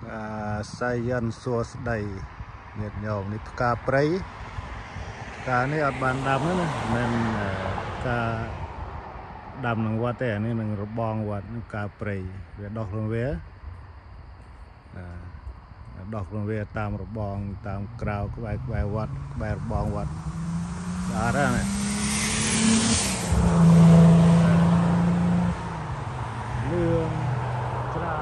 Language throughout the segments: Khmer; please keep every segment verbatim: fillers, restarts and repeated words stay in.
សាយ័នសួស្ដីញាតិញោមនេះផ្កាព្រៃផ្កានេះអត់បានដាំទេណាមិនការដាំនឹងវត្តទេអានេះនឹងរបងវត្តនឹងផ្កាព្រៃវាដុះក្នុងវាដុះក្នុងវាតាមរបងតាមក្រៅក្បែរក្បែរវត្តក្បែររបងវត្តស្អាតណាស់លឿងត្រា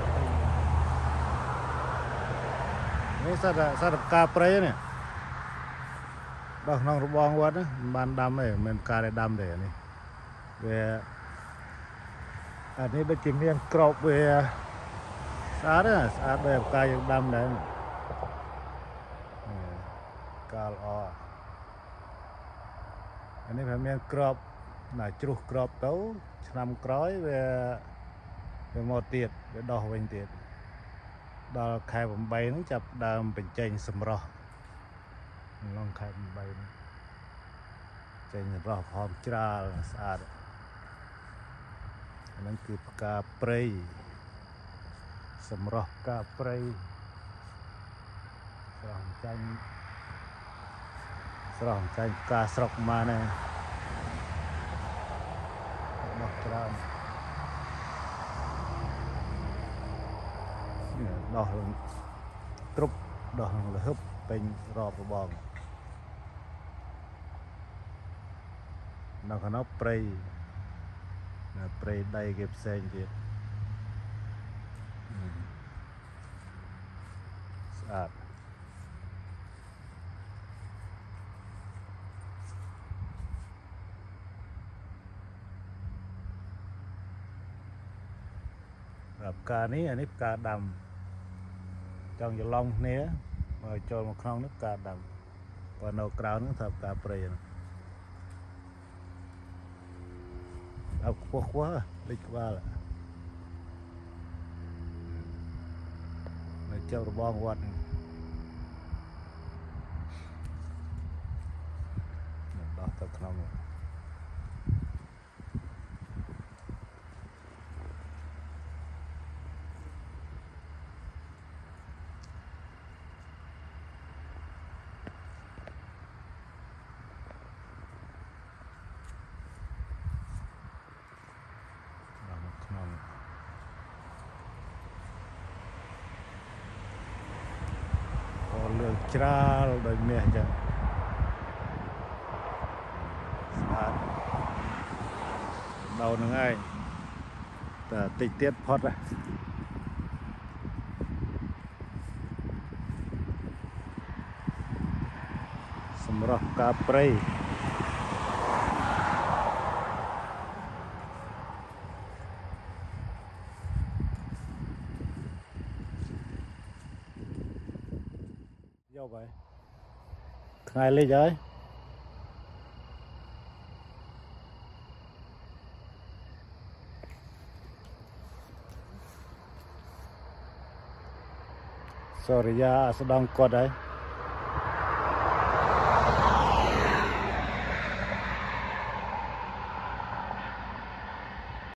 នេះសត្វសត្វផ្កាព្រៃនេះដុះក្នុងរបងវត្តណាមិនបានដាំទេមិនការដែលដាំទេនេះវាអានេះដូចជាមានក្របវាស្អាតណាស់ស្អាតដូចផ្កាយើងដាំដែរកាលអអានេះវាមានក្របណាជ្រុះក្របទៅឆ្នាំក្រោយវាវាមកទៀតវាដោះវិញទៀតដល់ខែប្រាំបីហ្នឹងចាប់ដើមបញ្ចេញសម្រស់ក្នុងខែប្រាំបីហ្នឹងចេញសម្រស់ហមច្រាលស្អាតអាហ្នឹងគឺផ្កាព្រៃសម្រស់ផ្កាព្រៃស្រស់ចាញ់ស្រស់ចាញ់ផ្កាស្រុកមកណាមកច្រើនដោះគ្រប់ដោះលហឹបពេញរាប់របងនៅខាងនោះព្រៃព្រៃដីគេផ្សេងទៀតស្អាតផ្កានេះអានេះផ្កាដាំចង់ច្រឡំគ្នាមកចូលមកក្នុងនេះផ្កាដាំបើនៅក្រៅហ្នឹងថាផ្កាព្រៃហ្នឹងអើខ្ពស់ខ្ពស់លេចក្បាលនៅចៅរបងវត្តដោះទៅក្នុងលើច្រាលដោយមាសអញ្ចឹងស្អាតដល់នឹងឯងតែតិចទៀតផុតសម្រស់ផ្កាព្រៃយកហើយថ្ងៃលេចហើយ Sorry យ៉ាស្ដងគាត់ហើយ